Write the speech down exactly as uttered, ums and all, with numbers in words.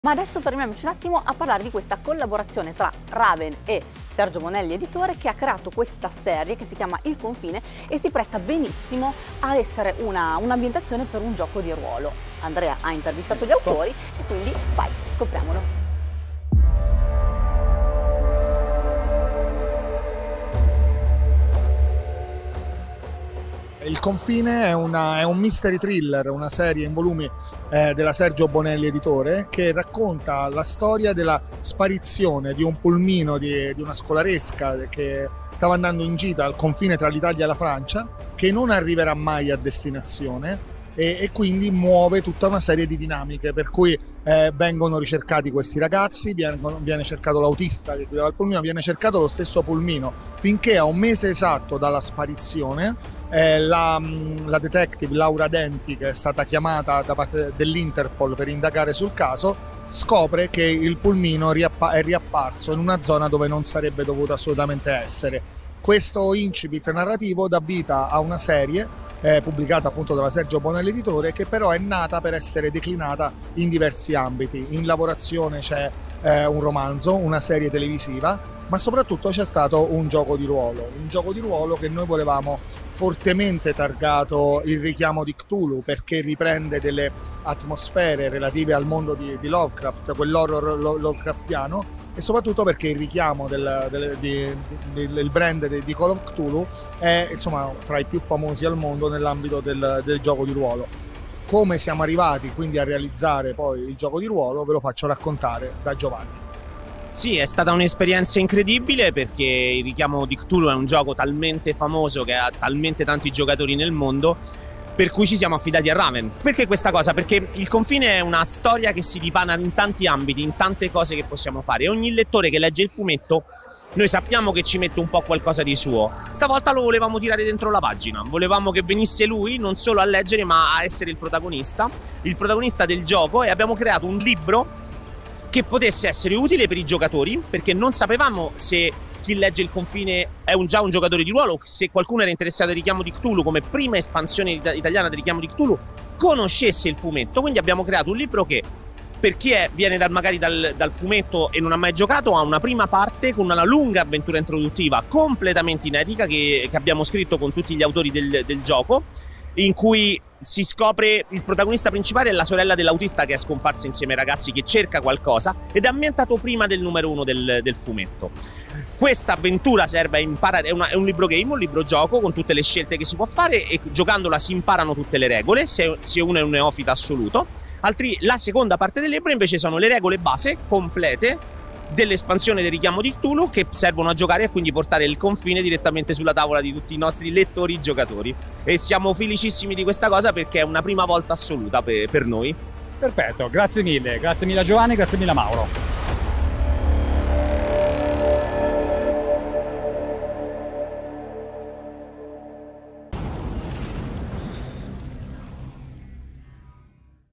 Ma adesso fermiamoci un attimo a parlare di questa collaborazione tra Raven e Sergio Bonelli Editore, che ha creato questa serie che si chiama Il Confine e si presta benissimo ad essere un'ambientazione per un gioco di ruolo. Andrea ha intervistato gli autori e quindi vai, scopriamolo. Il Confine è, una, è un mystery thriller, una serie in volumi eh, della Sergio Bonelli Editore, che racconta la storia della sparizione di un pulmino di, di una scolaresca che stava andando in gita al confine tra l'Italia e la Francia, che non arriverà mai a destinazione e, e quindi muove tutta una serie di dinamiche, per cui eh, vengono ricercati questi ragazzi, viene, viene cercato l'autista che guidava il pulmino, viene cercato lo stesso pulmino, finché a un mese esatto dalla sparizione Eh, la, la detective Laura Denti, che è stata chiamata da parte dell'Interpol per indagare sul caso, scopre che il pulmino è riapparso in una zona dove non sarebbe dovuto assolutamente essere. Questo incipit narrativo dà vita a una serie eh, pubblicata appunto dalla Sergio Bonelli Editore, che però è nata per essere declinata in diversi ambiti. In lavorazione c'è eh, un romanzo, una serie televisiva, ma soprattutto c'è stato un gioco di ruolo, un gioco di ruolo che noi volevamo fortemente targato il richiamo di Cthulhu, perché riprende delle atmosfere relative al mondo di, di Lovecraft, quell'horror Lovecraftiano, e soprattutto perché il richiamo del, del, di, di, del brand di, di Call of Cthulhu è insomma tra i più famosi al mondo nell'ambito del, del gioco di ruolo. Come siamo arrivati quindi a realizzare poi il gioco di ruolo ve lo faccio raccontare da Giovanni. Sì, è stata un'esperienza incredibile, perché il richiamo di Cthulhu è un gioco talmente famoso che ha talmente tanti giocatori nel mondo, per cui ci siamo affidati a Raven. Perché questa cosa? Perché Il Confine è una storia che si dipana in tanti ambiti, in tante cose che possiamo fare, e ogni lettore che legge il fumetto noi sappiamo che ci mette un po' qualcosa di suo. Stavolta lo volevamo tirare dentro la pagina, volevamo che venisse lui non solo a leggere ma a essere il protagonista, il protagonista del gioco, e abbiamo creato un libro che potesse essere utile per i giocatori, perché non sapevamo se chi legge Il Confine è un, già un giocatore di ruolo, se qualcuno era interessato al richiamo di Cthulhu come prima espansione italiana del richiamo di Cthulhu conoscesse il fumetto. Quindi abbiamo creato un libro che per chi è, viene dal, magari dal, dal fumetto e non ha mai giocato, ha una prima parte con una lunga avventura introduttiva completamente inedita che, che abbiamo scritto con tutti gli autori del, del gioco, in cui si scopre il protagonista principale è la sorella dell'autista che è scomparsa insieme ai ragazzi, che cerca qualcosa, ed è ambientato prima del numero uno del, del fumetto. Questa avventura serve a imparare, è, una, è un libro game, un libro gioco con tutte le scelte che si può fare, e giocandola si imparano tutte le regole, se, se uno è un neofita assoluto. Altri, la seconda parte del libro invece sono le regole base complete dell'espansione del richiamo di Cthulhu, che servono a giocare e quindi portare Il Confine direttamente sulla tavola di tutti i nostri lettori giocatori, e siamo felicissimi di questa cosa perché è una prima volta assoluta per, per noi. Perfetto, grazie mille, grazie mille a Giovanni, grazie mille a Mauro.